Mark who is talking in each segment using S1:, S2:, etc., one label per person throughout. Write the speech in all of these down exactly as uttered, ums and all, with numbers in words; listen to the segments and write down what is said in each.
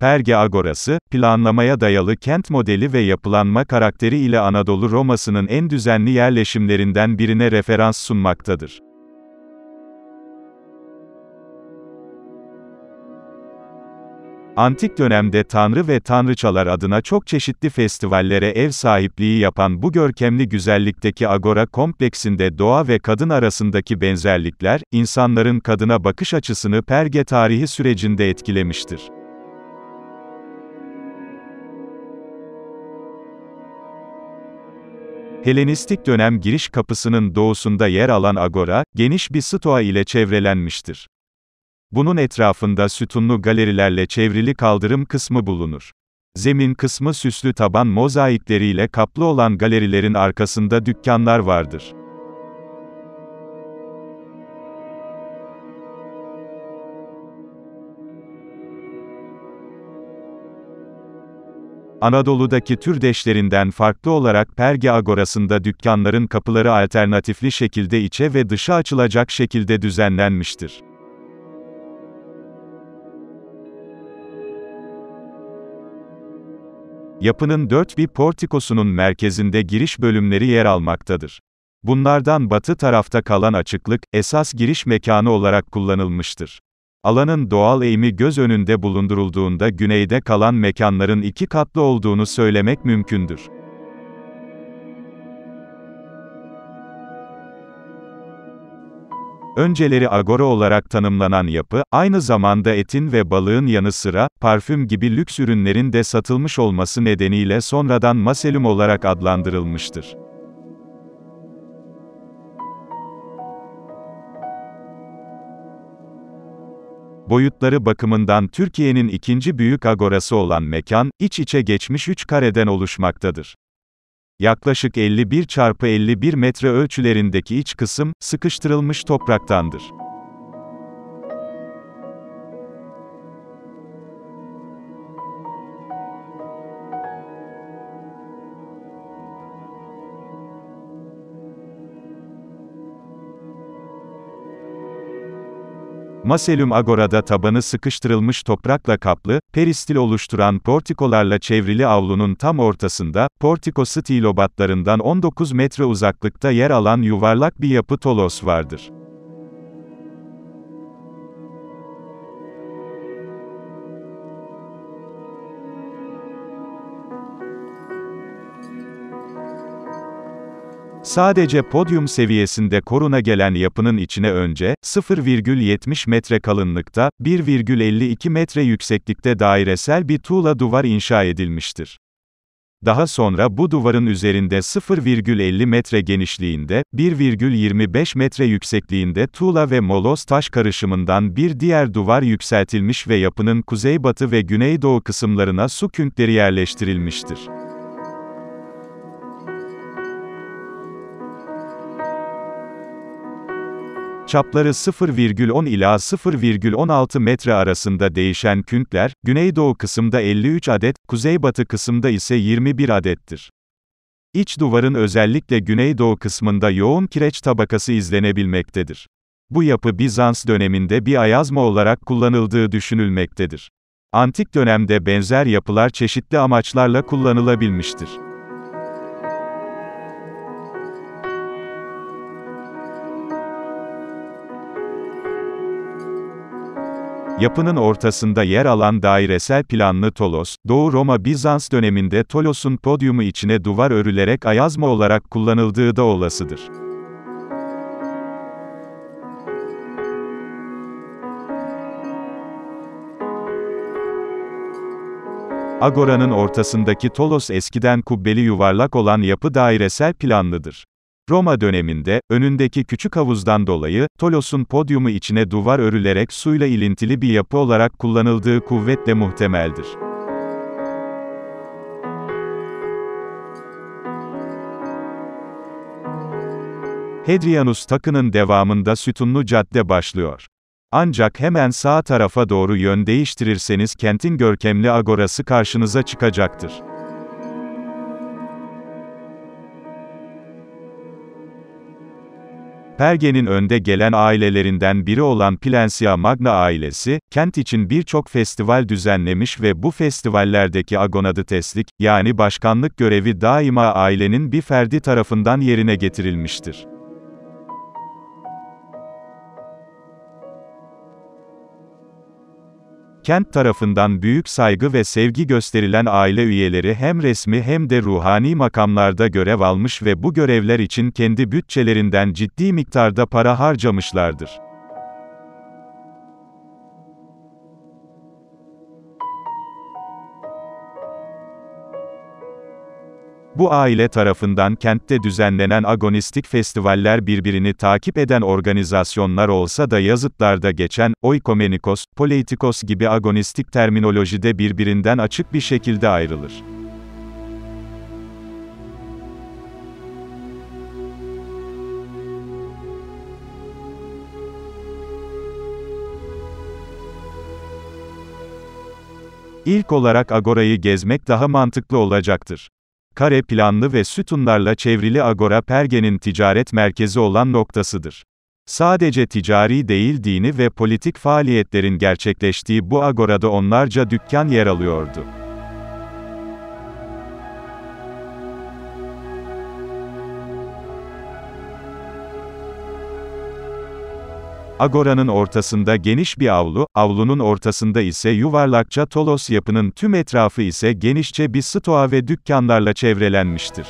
S1: Perge Agorası, planlamaya dayalı kent modeli ve yapılanma karakteri ile Anadolu Roma'sının en düzenli yerleşimlerinden birine referans sunmaktadır. Antik dönemde tanrı ve tanrıçalar adına çok çeşitli festivallere ev sahipliği yapan bu görkemli güzellikteki agora kompleksinde doğa ve kadın arasındaki benzerlikler, insanların kadına bakış açısını Perge tarihi sürecinde etkilemiştir. Helenistik dönem giriş kapısının doğusunda yer alan agora, geniş bir stoa ile çevrelenmiştir. Bunun etrafında sütunlu galerilerle çevrili kaldırım kısmı bulunur. Zemin kısmı süslü taban mozaikleriyle kaplı olan galerilerin arkasında dükkanlar vardır. Anadolu'daki türdeşlerinden farklı olarak Perge Agorası'nda dükkanların kapıları alternatifli şekilde içe ve dışa açılacak şekilde düzenlenmiştir. Yapının dört bir portikosunun merkezinde giriş bölümleri yer almaktadır. Bunlardan batı tarafta kalan açıklık, esas giriş mekanı olarak kullanılmıştır. Alanın doğal eğimi göz önünde bulundurulduğunda güneyde kalan mekanların iki katlı olduğunu söylemek mümkündür. Önceleri agora olarak tanımlanan yapı, aynı zamanda etin ve balığın yanı sıra, parfüm gibi lüks ürünlerin de satılmış olması nedeniyle sonradan Macellum olarak adlandırılmıştır. Boyutları bakımından Türkiye'nin ikinci büyük agorası olan mekan, iç içe geçmiş üç kareden oluşmaktadır. Yaklaşık elli bir çarpı elli bir metre ölçülerindeki iç kısım, sıkıştırılmış topraktandır. Macellum Agora'da tabanı sıkıştırılmış toprakla kaplı, peristil oluşturan portikolarla çevrili avlunun tam ortasında, portiko stilobatlarından on dokuz metre uzaklıkta yer alan yuvarlak bir yapı tolos vardır. Sadece podyum seviyesinde koruna gelen yapının içine önce, sıfır virgül yetmiş metre kalınlıkta, bir virgül elli iki metre yükseklikte dairesel bir tuğla duvar inşa edilmiştir. Daha sonra bu duvarın üzerinde sıfır virgül elli metre genişliğinde, bir virgül yirmi beş metre yüksekliğinde tuğla ve moloz taş karışımından bir diğer duvar yükseltilmiş ve yapının kuzeybatı ve güneydoğu kısımlarına su künkleri yerleştirilmiştir. Çapları sıfır virgül on ila sıfır virgül on altı metre arasında değişen künkler, güneydoğu kısımda elli üç adet, kuzeybatı kısımda ise yirmi bir adettir. İç duvarın özellikle güneydoğu kısmında yoğun kireç tabakası izlenebilmektedir. Bu yapı Bizans döneminde bir ayazma olarak kullanıldığı düşünülmektedir. Antik dönemde benzer yapılar çeşitli amaçlarla kullanılabilmiştir. Yapının ortasında yer alan dairesel planlı tolos, Doğu Roma-Bizans döneminde tolosun podyumu içine duvar örülerek ayazma olarak kullanıldığı da olasıdır. Agora'nın ortasındaki tolos eskiden kubbeli yuvarlak olan yapı dairesel planlıdır. Roma döneminde, önündeki küçük havuzdan dolayı, tolosun podyumu içine duvar örülerek suyla ilintili bir yapı olarak kullanıldığı kuvvetle muhtemeldir. Hadrianus Takı'nın devamında sütunlu cadde başlıyor. Ancak hemen sağ tarafa doğru yön değiştirirseniz kentin görkemli agorası karşınıza çıkacaktır. Perge'nin önde gelen ailelerinden biri olan Plensia Magna ailesi, kent için birçok festival düzenlemiş ve bu festivallerdeki agonaditeslik, yani başkanlık görevi daima ailenin bir ferdi tarafından yerine getirilmiştir. Kent tarafından büyük saygı ve sevgi gösterilen aile üyeleri hem resmi hem de ruhani makamlarda görev almış ve bu görevler için kendi bütçelerinden ciddi miktarda para harcamışlardır. Bu aile tarafından kentte düzenlenen agonistik festivaller birbirini takip eden organizasyonlar olsa da yazıtlarda geçen, oikomenikos, politikos gibi agonistik terminolojide birbirinden açık bir şekilde ayrılır. İlk olarak agorayı gezmek daha mantıklı olacaktır. Kare planlı ve sütunlarla çevrili agora Perge'nin ticaret merkezi olan noktasıdır. Sadece ticari değil dini ve politik faaliyetlerin gerçekleştiği bu agorada onlarca dükkan yer alıyordu. Agora'nın ortasında geniş bir avlu, avlunun ortasında ise yuvarlakça tolos yapının tüm etrafı ise genişçe bir stoa ve dükkanlarla çevrelenmiştir.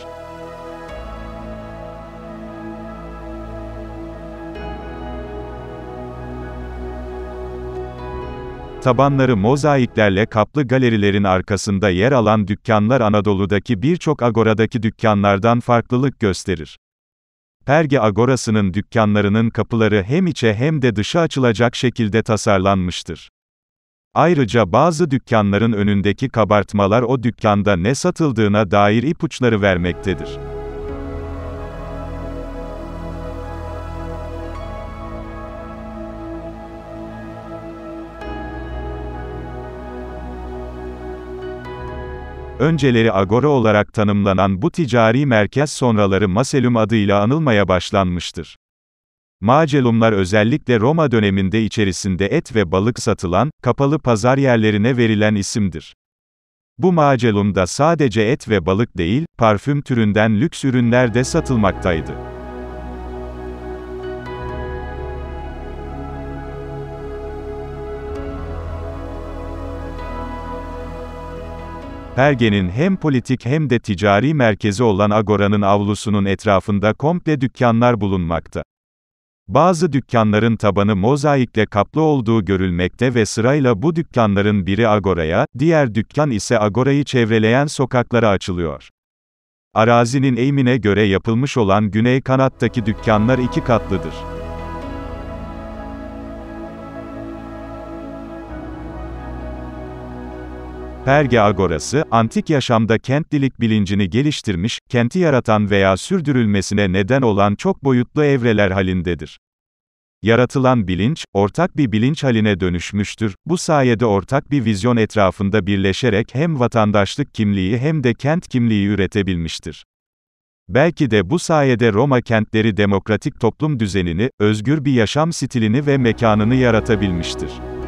S1: Tabanları mozaiklerle kaplı galerilerin arkasında yer alan dükkanlar Anadolu'daki birçok agoradaki dükkanlardan farklılık gösterir. Perge agorasının dükkanlarının kapıları hem içe hem de dışa açılacak şekilde tasarlanmıştır. Ayrıca bazı dükkanların önündeki kabartmalar o dükkanda ne satıldığına dair ipuçları vermektedir. Önceleri agora olarak tanımlanan bu ticari merkez sonraları Macellum adıyla anılmaya başlanmıştır. Macellumlar özellikle Roma döneminde içerisinde et ve balık satılan, kapalı pazar yerlerine verilen isimdir. Bu Macellum'da sadece et ve balık değil, parfüm türünden lüks ürünler de satılmaktaydı. Perge'nin hem politik hem de ticari merkezi olan agora'nın avlusunun etrafında komple dükkanlar bulunmakta. Bazı dükkanların tabanı mozaikle kaplı olduğu görülmekte ve sırayla bu dükkanların biri agoraya, diğer dükkan ise agorayı çevreleyen sokaklara açılıyor. Arazinin eğimine göre yapılmış olan güney kanattaki dükkanlar iki katlıdır. Perge agorası, antik yaşamda kentlilik bilincini geliştirmiş, kenti yaratan veya sürdürülmesine neden olan çok boyutlu evreler halindedir. Yaratılan bilinç, ortak bir bilinç haline dönüşmüştür, bu sayede ortak bir vizyon etrafında birleşerek hem vatandaşlık kimliği hem de kent kimliği üretebilmiştir. Belki de bu sayede Roma kentleri demokratik toplum düzenini, özgür bir yaşam stilini ve mekanını yaratabilmiştir.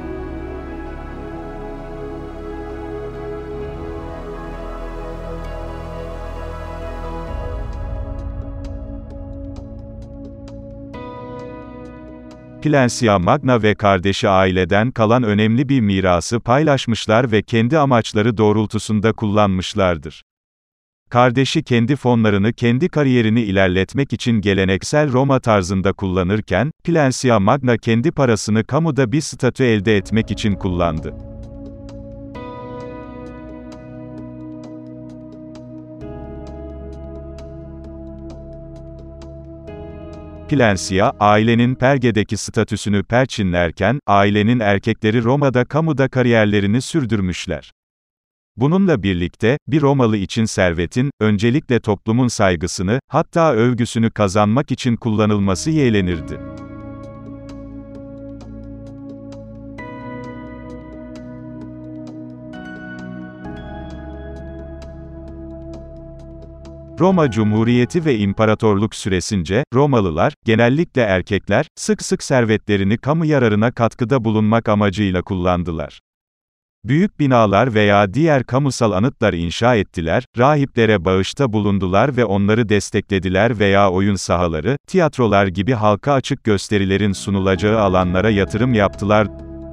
S1: Plensia Magna ve kardeşi aileden kalan önemli bir mirası paylaşmışlar ve kendi amaçları doğrultusunda kullanmışlardır. Kardeşi kendi fonlarını kendi kariyerini ilerletmek için geleneksel Roma tarzında kullanırken, Plensia Magna kendi parasını kamuda bir statü elde etmek için kullandı. Plensia, ailenin Perge'deki statüsünü perçinlerken, ailenin erkekleri Roma'da kamuda kariyerlerini sürdürmüşler. Bununla birlikte, bir Romalı için servetin, öncelikle toplumun saygısını, hatta övgüsünü kazanmak için kullanılması yeğlenirdi. Roma Cumhuriyeti ve İmparatorluk süresince, Romalılar, genellikle erkekler, sık sık servetlerini kamu yararına katkıda bulunmak amacıyla kullandılar. Büyük binalar veya diğer kamusal anıtlar inşa ettiler, rahiplere bağışta bulundular ve onları desteklediler veya oyun sahaları, tiyatrolar gibi halka açık gösterilerin sunulacağı alanlara yatırım yaptılar.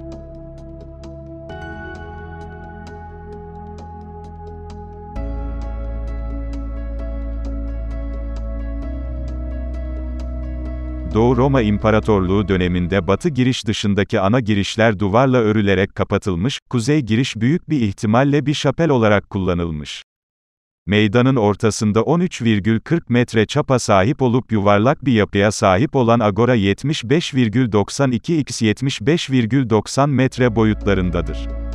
S1: Doğu Roma İmparatorluğu döneminde batı giriş dışındaki ana girişler duvarla örülerek kapatılmış, kuzey giriş büyük bir ihtimalle bir şapel olarak kullanılmış. Meydanın ortasında on üç virgül kırk metre çapa sahip olup yuvarlak bir yapıya sahip olan agora yetmiş beş virgül doksan iki kere yetmiş beş virgül doksan metre boyutlarındadır.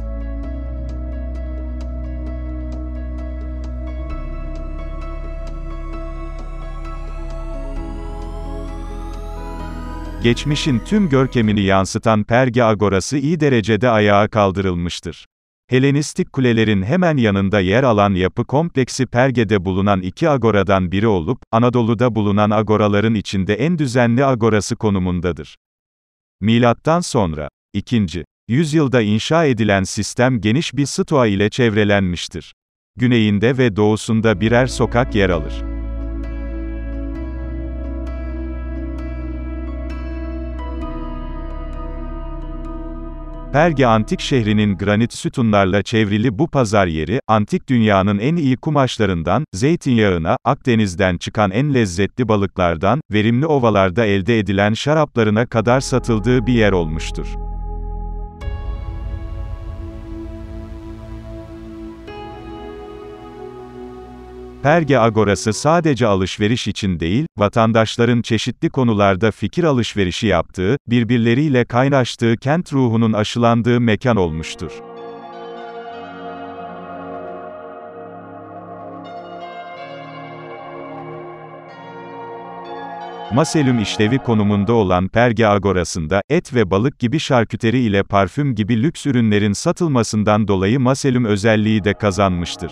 S1: Geçmişin tüm görkemini yansıtan Perge Agorası iyi derecede ayağa kaldırılmıştır. Helenistik kulelerin hemen yanında yer alan yapı kompleksi Perge'de bulunan iki agoradan biri olup, Anadolu'da bulunan agoraların içinde en düzenli agorası konumundadır. Milattan sonra, ikinci yüzyılda inşa edilen sistem geniş bir stoa ile çevrelenmiştir. Güneyinde ve doğusunda birer sokak yer alır. Perge antik şehrinin granit sütunlarla çevrili bu pazar yeri, antik dünyanın en iyi kumaşlarından, zeytinyağına, Akdeniz'den çıkan en lezzetli balıklardan, verimli ovalarda elde edilen şaraplarına kadar satıldığı bir yer olmuştur. Perge Agorası sadece alışveriş için değil, vatandaşların çeşitli konularda fikir alışverişi yaptığı, birbirleriyle kaynaştığı kent ruhunun aşılandığı mekan olmuştur. Maselüm işlevi konumunda olan Perge Agorası'nda, et ve balık gibi şarküteri ile parfüm gibi lüks ürünlerin satılmasından dolayı Maselüm özelliği de kazanmıştır.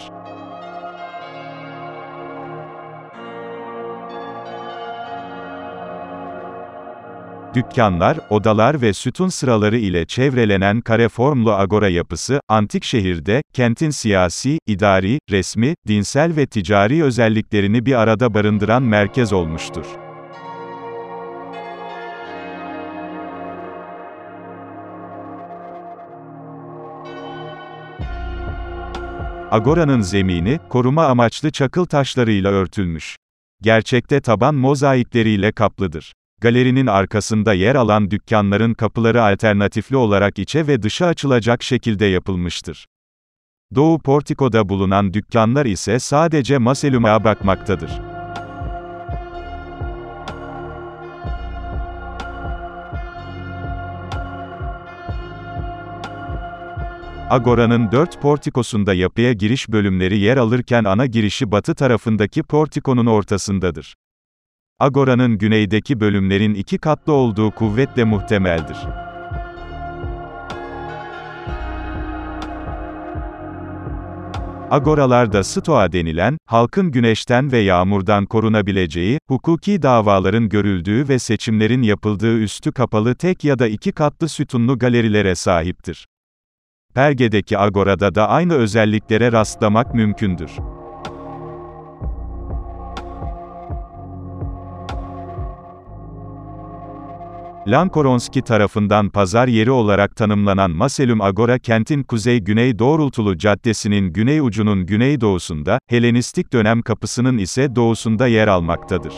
S1: Dükkanlar, odalar ve sütun sıraları ile çevrelenen kare formlu agora yapısı, antik şehirde, kentin siyasi, idari, resmi, dinsel ve ticari özelliklerini bir arada barındıran merkez olmuştur. Agora'nın zemini, koruma amaçlı çakıl taşlarıyla örtülmüş. Gerçekte taban mozaikleriyle kaplıdır. Galerinin arkasında yer alan dükkanların kapıları alternatifli olarak içe ve dışa açılacak şekilde yapılmıştır. Doğu portikoda bulunan dükkanlar ise sadece Maselüm'e bakmaktadır. Agora'nın dört portikosunda yapıya giriş bölümleri yer alırken ana girişi batı tarafındaki portikonun ortasındadır. Agora'nın güneydeki bölümlerin iki katlı olduğu kuvvetle muhtemeldir. Agoralarda stoa denilen, halkın güneşten ve yağmurdan korunabileceği, hukuki davaların görüldüğü ve seçimlerin yapıldığı üstü kapalı tek ya da iki katlı sütunlu galerilere sahiptir. Perge'deki agorada da aynı özelliklere rastlamak mümkündür. Lankoronski tarafından pazar yeri olarak tanımlanan Maselüm Agora kentin kuzey-güney doğrultulu caddesinin güney ucunun güneydoğusunda, Helenistik dönem kapısının ise doğusunda yer almaktadır.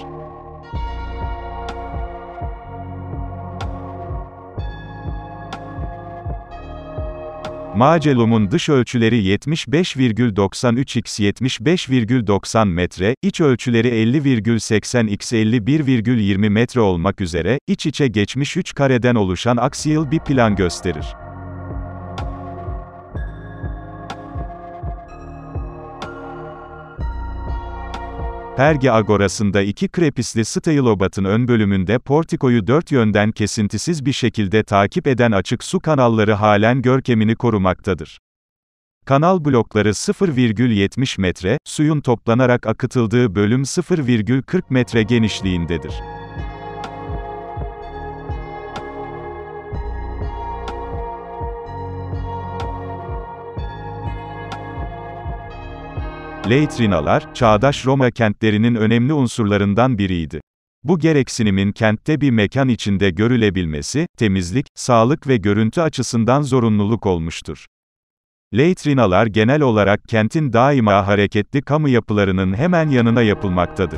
S1: Macelum'un dış ölçüleri yetmiş beş virgül doksan üç kere yetmiş beş virgül doksan metre, iç ölçüleri elli virgül seksen kere elli bir virgül yirmi metre olmak üzere, iç içe geçmiş üç kareden oluşan aksiyel bir plan gösterir. Perge Agorası'nda iki krepisli stailobatın ön bölümünde portikoyu dört yönden kesintisiz bir şekilde takip eden açık su kanalları halen görkemini korumaktadır. Kanal blokları sıfır virgül yetmiş metre, suyun toplanarak akıtıldığı bölüm sıfır virgül kırk metre genişliğindedir. Latrinalar, çağdaş Roma kentlerinin önemli unsurlarından biriydi. Bu gereksinimin kentte bir mekan içinde görülebilmesi, temizlik, sağlık ve görüntü açısından zorunluluk olmuştur. Latrinalar genel olarak kentin daima hareketli kamu yapılarının hemen yanına yapılmaktadır.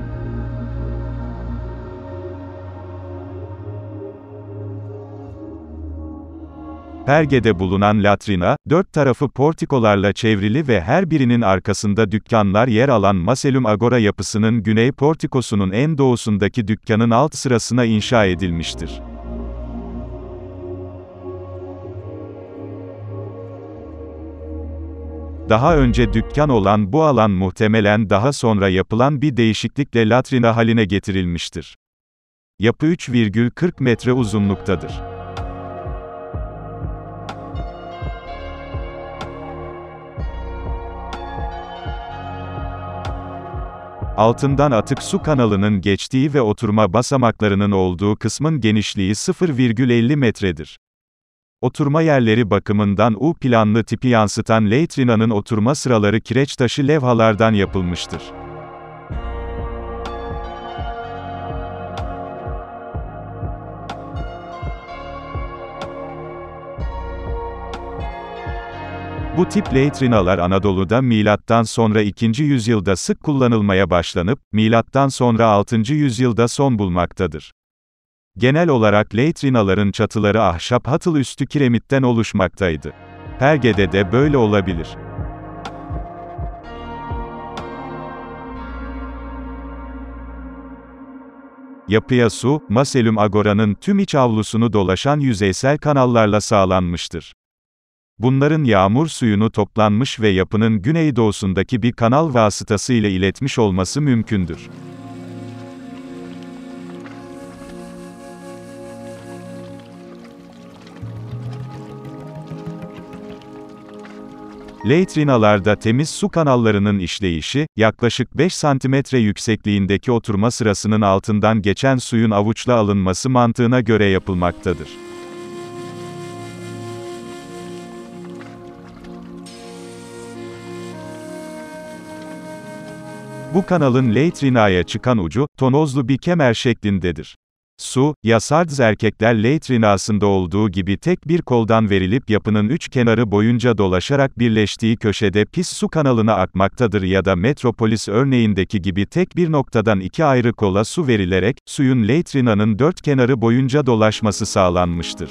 S1: Perge'de bulunan latrina, dört tarafı portikolarla çevrili ve her birinin arkasında dükkanlar yer alan Macellum Agora yapısının güney portikosunun en doğusundaki dükkanın alt sırasına inşa edilmiştir. Daha önce dükkan olan bu alan muhtemelen daha sonra yapılan bir değişiklikle latrina haline getirilmiştir. Yapı üç virgül kırk metre uzunluktadır. Altından atık su kanalının geçtiği ve oturma basamaklarının olduğu kısmın genişliği sıfır virgül elli metredir. Oturma yerleri bakımından U planlı tipi yansıtan latrinanın oturma sıraları kireç taşı levhalardan yapılmıştır. Bu tip latrinalar Anadolu'da milattan sonra ikinci yüzyılda sık kullanılmaya başlanıp, milattan sonra altıncı yüzyılda son bulmaktadır. Genel olarak latrinaların çatıları ahşap hatıl üstü kiremitten oluşmaktaydı. Perge'de de böyle olabilir. Yapıya su, Macellum Agora'nın tüm iç avlusunu dolaşan yüzeysel kanallarla sağlanmıştır. Bunların yağmur suyunu toplanmış ve yapının güneydoğusundaki bir kanal vasıtasıyla iletmiş olması mümkündür. Latrinalarda temiz su kanallarının işleyişi, yaklaşık beş santimetre yüksekliğindeki oturma sırasının altından geçen suyun avuçla alınması mantığına göre yapılmaktadır. Bu kanalın latrinaya çıkan ucu, tonozlu bir kemer şeklindedir. Su, Yasards erkekler latrinasında olduğu gibi tek bir koldan verilip yapının üç kenarı boyunca dolaşarak birleştiği köşede pis su kanalına akmaktadır ya da Metropolis örneğindeki gibi tek bir noktadan iki ayrı kola su verilerek, suyun latrinanın dört kenarı boyunca dolaşması sağlanmıştır.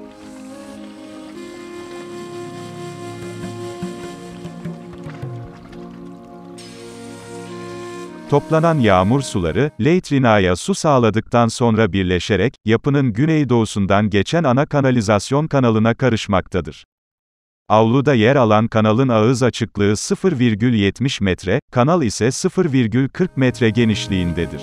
S1: Toplanan yağmur suları, latrinaya su sağladıktan sonra birleşerek, yapının güneydoğusundan geçen ana kanalizasyon kanalına karışmaktadır. Avluda yer alan kanalın ağız açıklığı sıfır virgül yetmiş metre, kanal ise sıfır virgül kırk metre genişliğindedir.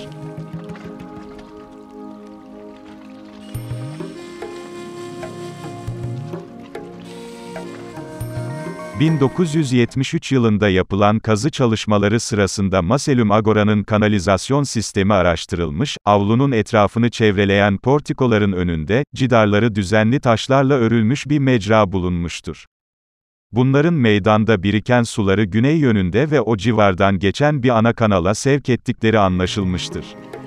S1: bin dokuz yüz yetmiş üç yılında yapılan kazı çalışmaları sırasında Macellum Agora'nın kanalizasyon sistemi araştırılmış, avlunun etrafını çevreleyen portikoların önünde, cidarları düzenli taşlarla örülmüş bir mecra bulunmuştur. Bunların meydanda biriken suları güney yönünde ve o civardan geçen bir ana kanala sevk ettikleri anlaşılmıştır.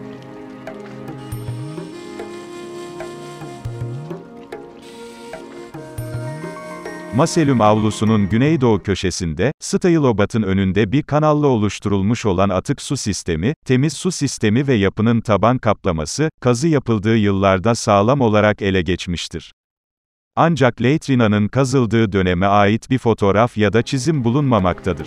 S1: Macellum avlusunun güneydoğu köşesinde, Stailobat'ın önünde bir kanalla oluşturulmuş olan atık su sistemi, temiz su sistemi ve yapının taban kaplaması, kazı yapıldığı yıllarda sağlam olarak ele geçmiştir. Ancak latrinanın kazıldığı döneme ait bir fotoğraf ya da çizim bulunmamaktadır.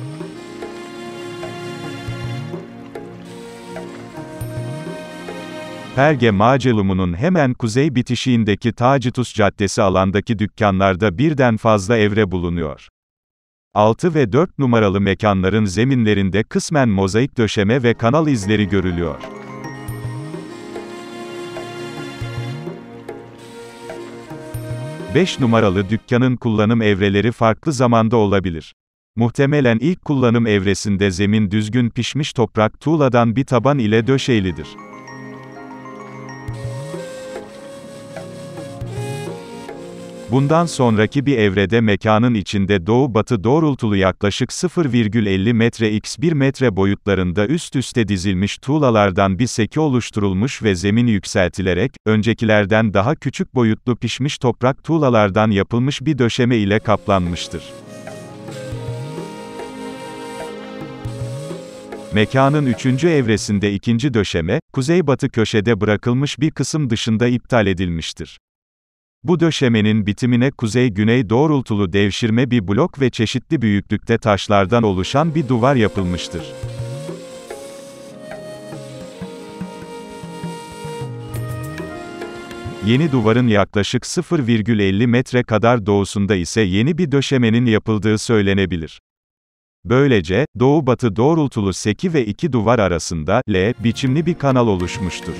S1: Perge Macellum'un hemen kuzey bitişiğindeki Tacitus Caddesi alandaki dükkanlarda birden fazla evre bulunuyor. altı ve dört numaralı mekanların zeminlerinde kısmen mozaik döşeme ve kanal izleri görülüyor. beş numaralı dükkanın kullanım evreleri farklı zamanda olabilir. Muhtemelen ilk kullanım evresinde zemin düzgün pişmiş toprak tuğladan bir taban ile döşeylidir. Bundan sonraki bir evrede mekanın içinde doğu-batı doğrultulu yaklaşık sıfır virgül elli metre x bir metre boyutlarında üst üste dizilmiş tuğlalardan bir seki oluşturulmuş ve zemin yükseltilerek, öncekilerden daha küçük boyutlu pişmiş toprak tuğlalardan yapılmış bir döşeme ile kaplanmıştır. Mekanın üçüncü evresinde ikinci döşeme, kuzeybatı köşede bırakılmış bir kısım dışında iptal edilmiştir. Bu döşemenin bitimine kuzey-güney doğrultulu devşirme bir blok ve çeşitli büyüklükte taşlardan oluşan bir duvar yapılmıştır. Yeni duvarın yaklaşık sıfır virgül elli metre kadar doğusunda ise yeni bir döşemenin yapıldığı söylenebilir. Böylece, doğu-batı doğrultulu seki ve iki duvar arasında, L biçimli bir kanal oluşmuştur.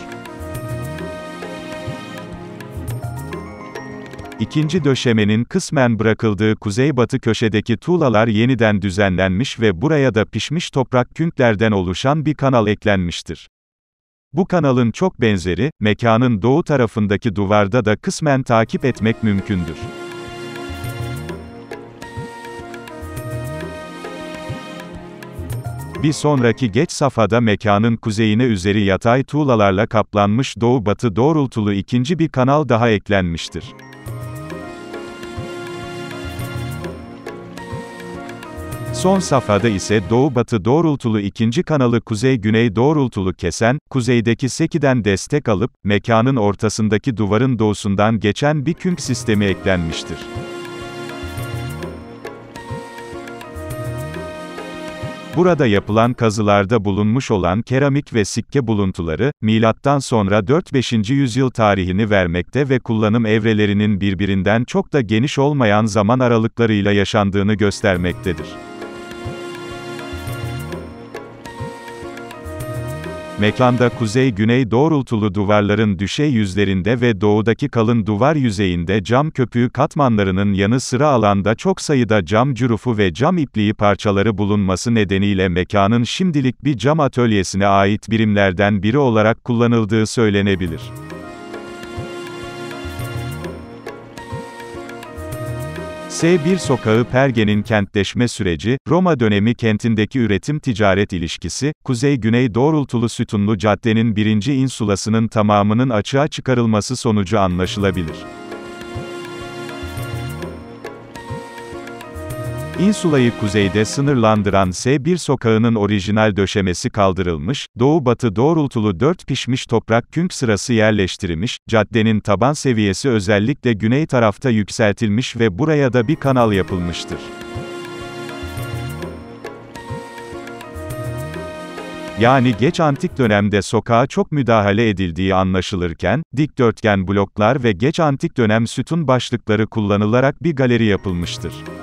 S1: İkinci döşemenin kısmen bırakıldığı kuzeybatı köşedeki tuğlalar yeniden düzenlenmiş ve buraya da pişmiş toprak künklerden oluşan bir kanal eklenmiştir. Bu kanalın çok benzeri, mekanın doğu tarafındaki duvarda da kısmen takip etmek mümkündür. Bir sonraki geç safhada mekanın kuzeyine üzeri yatay tuğlalarla kaplanmış doğu-batı doğrultulu ikinci bir kanal daha eklenmiştir. Son safhada ise doğu-batı doğrultulu ikinci kanalı kuzey-güney doğrultulu kesen, kuzeydeki sekiden destek alıp, mekanın ortasındaki duvarın doğusundan geçen bir künk sistemi eklenmiştir. Burada yapılan kazılarda bulunmuş olan keramik ve sikke buluntuları, milattan sonra dört-beşinci yüzyıl tarihini vermekte ve kullanım evrelerinin birbirinden çok da geniş olmayan zaman aralıklarıyla yaşandığını göstermektedir. Mekanda kuzey-güney doğrultulu duvarların düşey yüzlerinde ve doğudaki kalın duvar yüzeyinde cam köpüğü katmanlarının yanı sıra alanda çok sayıda cam cürufu ve cam ipliği parçaları bulunması nedeniyle mekanın şimdilik bir cam atölyesine ait birimlerden biri olarak kullanıldığı söylenebilir. S bir Sokağı Perge'nin kentleşme süreci, Roma dönemi kentindeki üretim-ticaret ilişkisi, kuzey-güney doğrultulu sütunlu caddenin birinci insulasının tamamının açığa çıkarılması sonucu anlaşılabilir. İnsulayı kuzeyde sınırlandıran S bir sokağının orijinal döşemesi kaldırılmış, doğu-batı doğrultulu dört pişmiş toprak künk sırası yerleştirilmiş, caddenin taban seviyesi özellikle güney tarafta yükseltilmiş ve buraya da bir kanal yapılmıştır. Yani geç antik dönemde sokağa çok müdahale edildiği anlaşılırken, dikdörtgen bloklar ve geç antik dönem sütun başlıkları kullanılarak bir galeri yapılmıştır.